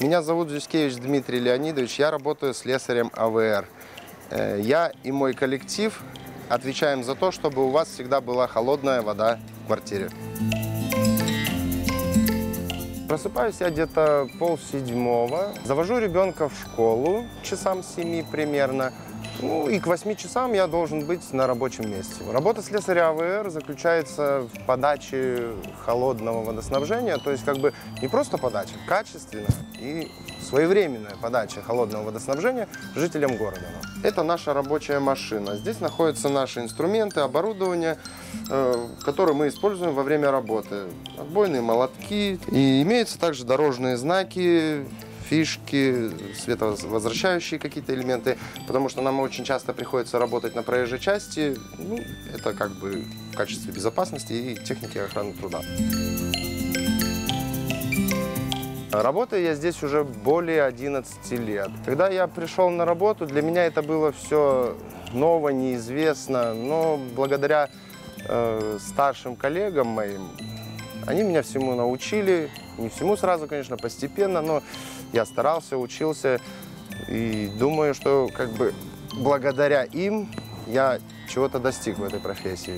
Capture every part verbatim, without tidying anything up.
Меня зовут Зюскевич Дмитрий Леонидович, я работаю слесарем А В Р. Я и мой коллектив отвечаем за то, чтобы у вас всегда была холодная вода в квартире. Просыпаюсь я где-то полседьмого, завожу ребенка в школу часам семи примерно. Ну и к восьми часам я должен быть на рабочем месте. Работа слесаря А В Р заключается в подаче холодного водоснабжения, то есть как бы не просто подача, качественная и своевременная подача холодного водоснабжения жителям города. Это наша рабочая машина. Здесь находятся наши инструменты, оборудование, которые мы используем во время работы. Отбойные молотки. И имеются также дорожные знаки, фишки, световозвращающие какие-то элементы, потому что нам очень часто приходится работать на проезжей части. Ну, это как бы в качестве безопасности и техники охраны труда. Работаю я здесь уже более одиннадцати лет. Когда я пришел на работу, для меня это было все ново, неизвестно, но благодаря э, старшим коллегам моим, они меня всему научили, не всему сразу, конечно, постепенно, но я старался, учился и думаю, что как бы благодаря им я чего-то достиг в этой профессии.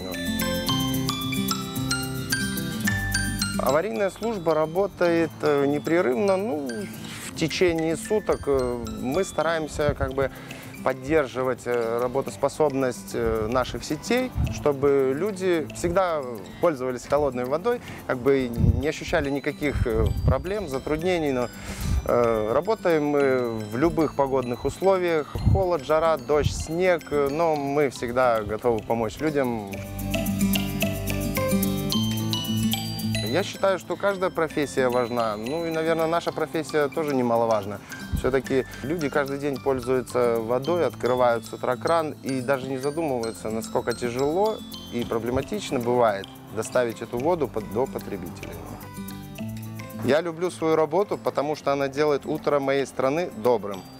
Аварийная служба работает непрерывно, ну, в течение суток. Мы стараемся как бы поддерживать работоспособность наших сетей, чтобы люди всегда пользовались холодной водой, как бы не ощущали никаких проблем, затруднений. Но э, работаем мы в любых погодных условиях, холод, жара, дождь, снег, но мы всегда готовы помочь людям. Я считаю, что каждая профессия важна, ну и, наверное, наша профессия тоже немаловажна. Все-таки люди каждый день пользуются водой, открывают с утра кран и даже не задумываются, насколько тяжело и проблематично бывает доставить эту воду до потребителей. Я люблю свою работу, потому что она делает утро моей страны добрым.